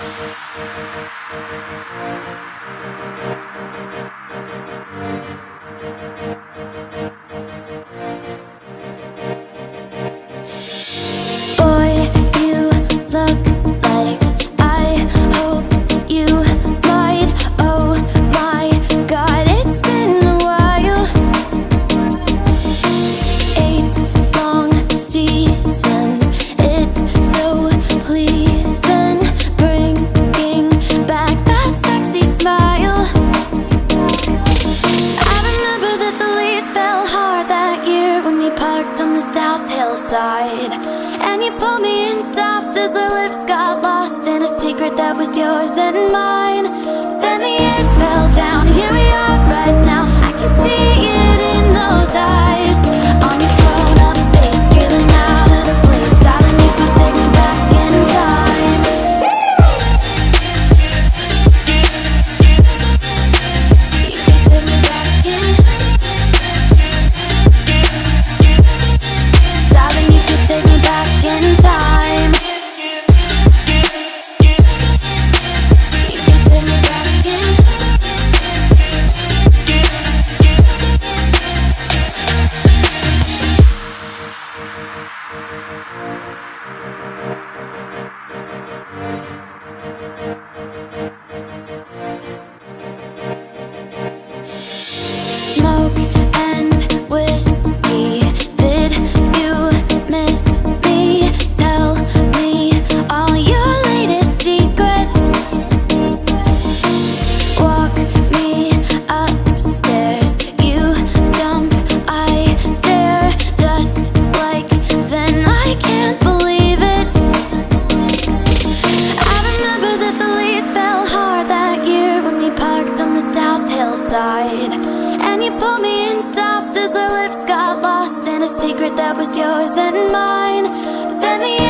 And you pulled me in soft as our lips got lost in a secret that was yours and mine. Then the years fell down, here we are right now. I can see it in those eyes, on your grown-up face, feeling out of place. Darling, you could take me back in time. You could take me back in. Darling, you could take me back in time. You could take me back in. Smoke and whiskey, did you miss me? Tell me all your latest secrets. Walk me upstairs, you jump, I dare. Just like then, I can't believe it. I remember that the leaves fell hard that year when we parked on the South Hillside. And you pulled me in soft as our lips got lost in a secret that was yours and mine. But then the